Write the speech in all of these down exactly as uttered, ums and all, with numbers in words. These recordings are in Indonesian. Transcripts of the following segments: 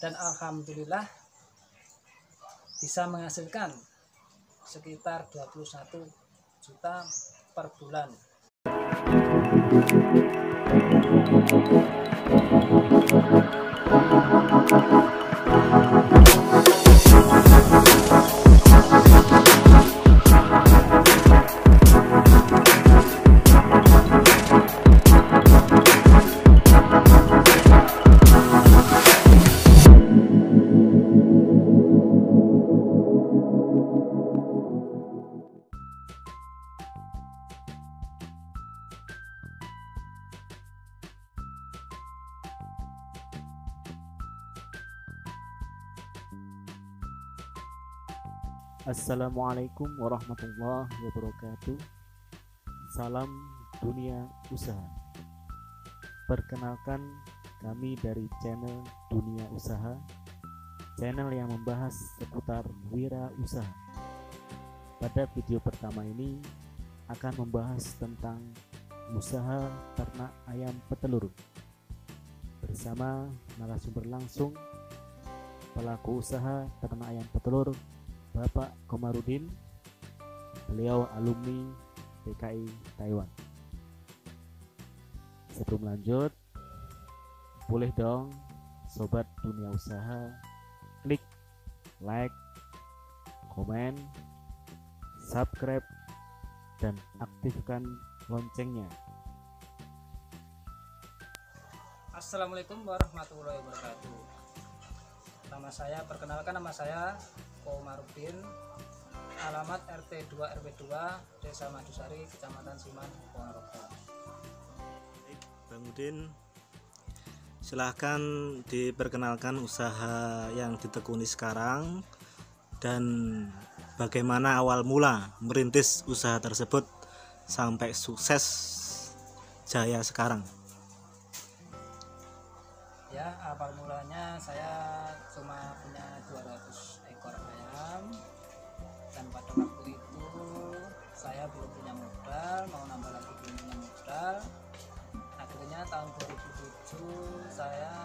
dan alhamdulillah bisa menghasilkan sekitar dua puluh satu juta per bulan. Assalamualaikum warahmatullahi wabarakatuh. Salam dunia usaha. Perkenalkan, kami dari channel Dunia Usaha, channel yang membahas seputar wira usaha. Pada video pertama ini akan membahas tentang usaha ternak ayam petelur bersama narasumber langsung pelaku usaha ternak ayam petelur, Bapak Komarudin. Beliau alumni P K I Taiwan. Sebelum lanjut, boleh dong sobat dunia usaha klik like, komen, subscribe, dan aktifkan loncengnya. Assalamualaikum warahmatullahi wabarakatuh. Nama saya, perkenalkan nama saya Komarudin, alamat R T dua R W dua, Desa Madusari, Kecamatan Siman, Ponorogo. Bang Udin, silahkan diperkenalkan usaha yang ditekuni sekarang dan bagaimana awal mula merintis usaha tersebut sampai sukses jaya sekarang. Ya, awal mulanya saya cuma punya dua ratus ekor ayam, dan pada waktu itu saya belum punya modal, mau nambah lagi belum punya modal. Akhirnya tahun dua ribu tujuh saya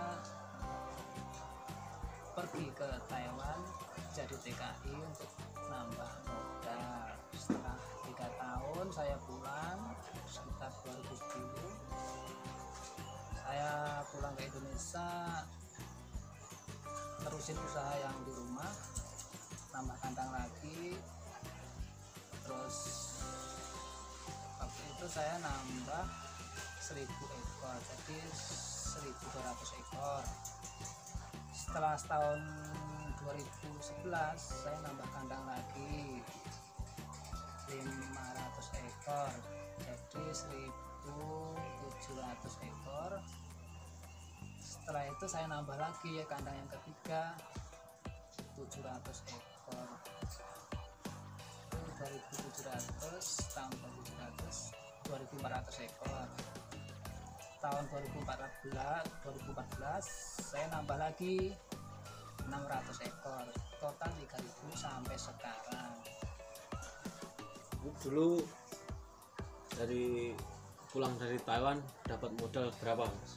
pergi ke Taiwan jadi T K I untuk nambah modal. Setelah tiga tahun saya pulang sekitar dua ribu sepuluh. Saya pulang ke Indonesia, terusin usaha yang di rumah, nambah kandang lagi. Terus waktu itu saya nambah seribu ekor, jadi seribu dua ratus ekor. Setelah setahun dua ribu sebelas saya nambah kandang lagi lima ratus ekor, jadi seribu tujuh ratus ekor. Setelah itu saya nambah lagi ya kandang yang ketiga tujuh ratus ekor. dua ribu tujuh ratus, tahun dua ribu tujuh ratus, dua ribu empat ratus ekor. Tahun dua ribu empat belas, dua ribu empat belas saya nambah lagi enam ratus ekor. Total tiga ribu sampai sekarang. Dulu dari pulang dari Taiwan dapat modal berapa, Mas?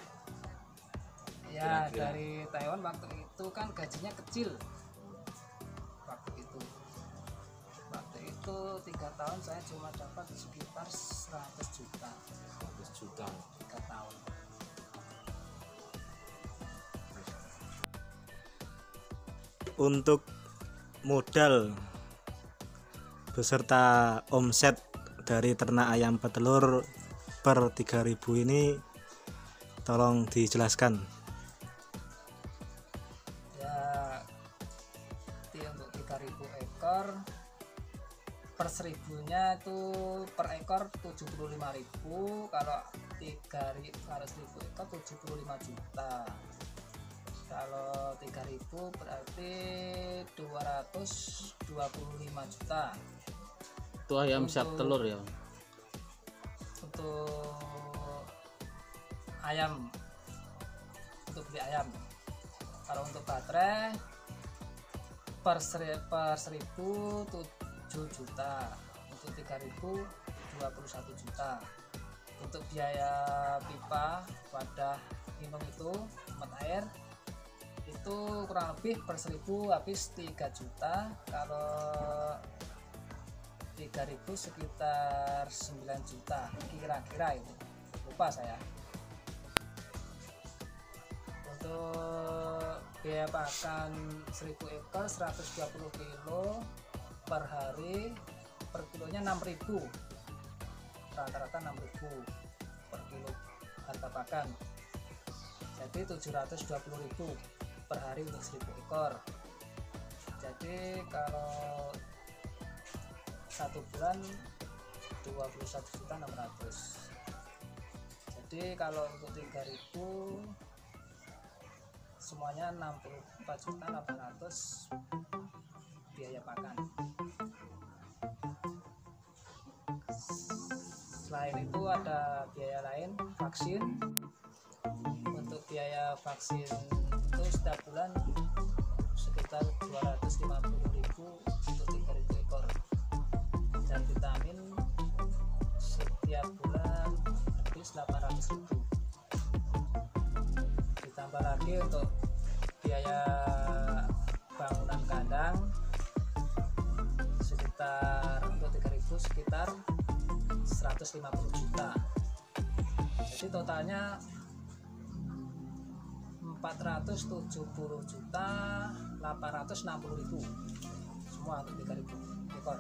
Ya, Kira-kira. dari Taiwan waktu itu kan gajinya kecil. Waktu itu waktu itu tiga tahun saya cuma dapat sekitar seratus juta. seratus juta. Tiga tahun. Untuk modal beserta omset dari ternak ayam petelur per tiga ribu ini tolong dijelaskan. Ya, di untuk tiga ribu ekor per seribunya itu per ekor tujuh puluh lima ribu. Kalau tiga ribu, kalau seribu ekor tujuh puluh lima juta. Kalau tiga ribu berarti dua ratus dua puluh lima juta. Itu ayam Untuk- siap telur ya? Untuk ayam, untuk beli ayam. Kalau untuk baterai per, seri, per seribu tujuh juta, untuk tiga ribu dua puluh satu juta. Untuk biaya pipa wadah minum itu mat air itu itu kurang lebih per seribu habis tiga juta, kalau tiga ribu sekitar sembilan juta kira-kira, itu lupa saya. Untuk biaya pakan seribu ekor seratus dua puluh kilo per hari, per kilonya enam ribu, rata-rata enam ribu per kilo harga pakan, jadi tujuh ratus dua puluh ribu per hari untuk seribu ekor. Jadi kalau satu bulan dua puluh satu juta enam ratus. Jadi kalau untuk tiga ribu semuanya enam puluh empat juta delapan ratus biaya pakan. Selain itu ada biaya lain, vaksin. Untuk biaya vaksin itu setiap bulan sekitar dua ratus lima puluh ribu untuk tiga ribu ekor, dan vitamin setiap bulan habis delapan ratus ribu. Ditambah lagi untuk biaya bangunan kandang sekitar untuk tiga ribu sekitar seratus lima puluh juta. Jadi totalnya empat ratus tujuh puluh juta delapan ratus enam puluh ribu semua untuk tiga ribu ekor.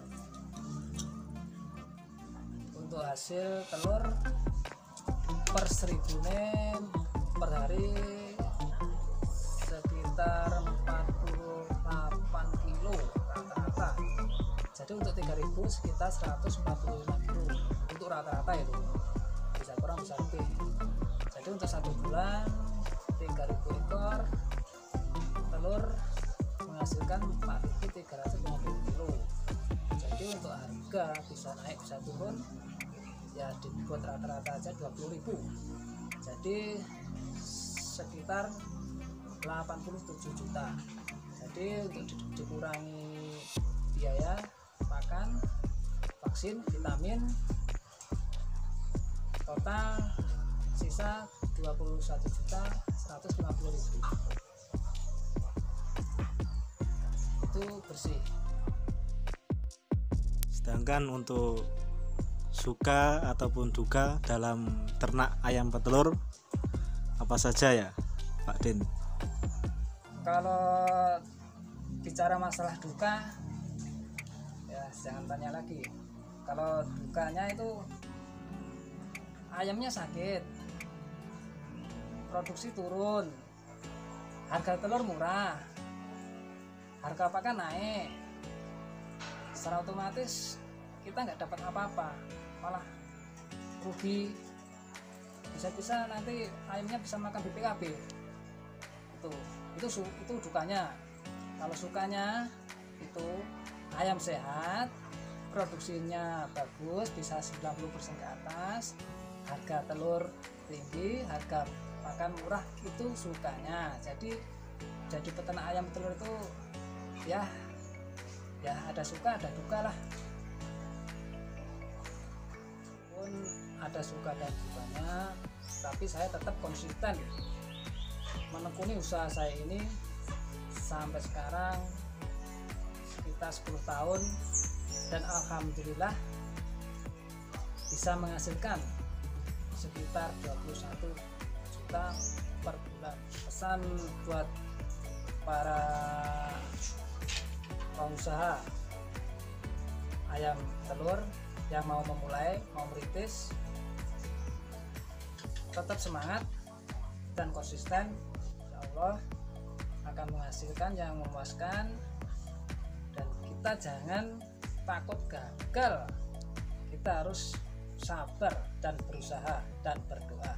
Untuk hasil telur per seribu nem per hari sekitar empat puluh delapan kilo rata-rata. Jadi untuk tiga ribu sekitar seratus empat puluh lima kilo untuk rata-rata, itu bisa kurang bisa lebih. Jadi untuk satu bulan tiga ribu ekor telur menghasilkan empat ribu tiga ratus lima puluh kilo. Jadi untuk harga bisa naik bisa turun, ya dibuat rata-rata aja dua puluh ribu. Jadi sekitar delapan puluh tujuh juta. Jadi untuk di dikurangi biaya pakan, vaksin, vitamin, total sisa dua puluh satu juta seratus lima puluh ribu. Itu bersih. Sedangkan untuk suka ataupun duka dalam ternak ayam petelur apa saja ya Pak Din? Kalau bicara masalah duka, ya jangan tanya lagi. Kalau dukanya itu ayamnya sakit, produksi turun, harga telur murah, harga pakan naik, secara otomatis kita nggak dapat apa-apa, malah rugi. Bisa-bisa nanti ayamnya bisa makan B P K B. Itu itu itu dukanya. Kalau sukanya itu ayam sehat, produksinya bagus, bisa sembilan puluh persen ke atas, harga telur tinggi, harga makan murah, itu sukanya. Jadi jadi peternak ayam telur itu ya ya ada suka ada duka lah. Pun ada suka dan dukanya, tapi saya tetap konsisten menekuni usaha saya ini sampai sekarang sekitar sepuluh tahun, dan alhamdulillah bisa menghasilkan sekitar dua puluh satu juta per bulan. Pesan buat para pengusaha ayam telur yang mau memulai, mau merintis, tetap semangat dan konsisten, insya Allah akan menghasilkan yang memuaskan. Dan kita jangan takut gagal, kita harus sabar dan berusaha dan berdoa.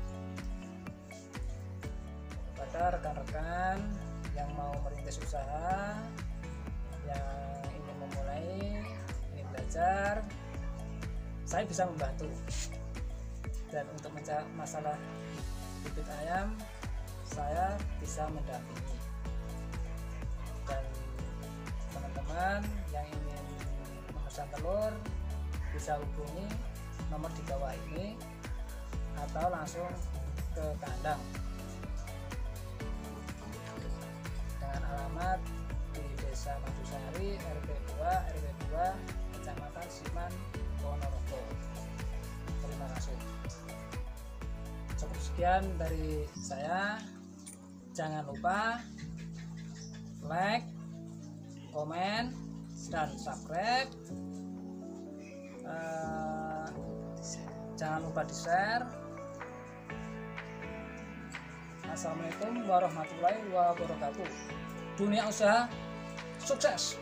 Kepada rekan-rekan yang mau merintis usaha, yang ingin memulai, ingin belajar, saya bisa membantu. Dan untuk mencari masalah bibit ayam, saya bisa mendampingi. Dan teman-teman yang ingin memesan telur bisa hubungi nomor di bawah ini atau langsung ke kandang. Desa Madusari, R T dua R W dua, Kecamatan Siman, Ponorogo. Terima kasih. Cukup sekian dari saya. Jangan lupa like, komen, dan subscribe. Uh, jangan lupa di share. Assalamualaikum warahmatullahi wabarakatuh. Dunia usaha sukses.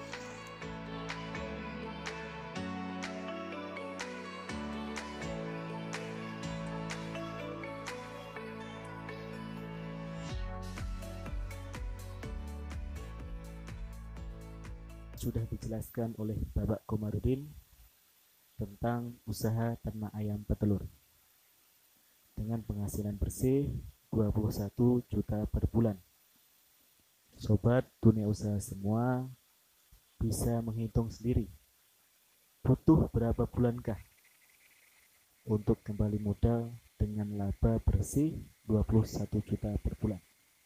Sudah dijelaskan oleh Bapak Komarudin tentang usaha ternak ayam petelur dengan penghasilan bersih dua puluh satu juta per bulan. Sobat dunia usaha semua bisa menghitung sendiri butuh berapa bulankah untuk kembali modal dengan laba bersih dua puluh satu juta per bulan.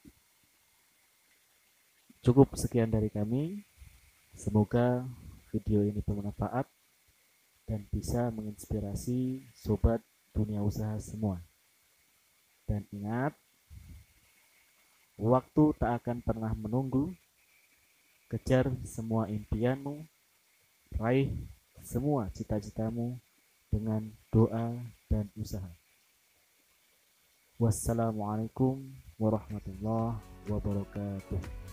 Cukup sekian dari kami. Semoga video ini bermanfaat dan bisa menginspirasi sobat dunia usaha semua. Dan ingat, waktu tak akan pernah menunggu. Kejar semua impianmu, raih semua cita-citamu dengan doa dan usaha. Wassalamualaikum warahmatullahi wabarakatuh.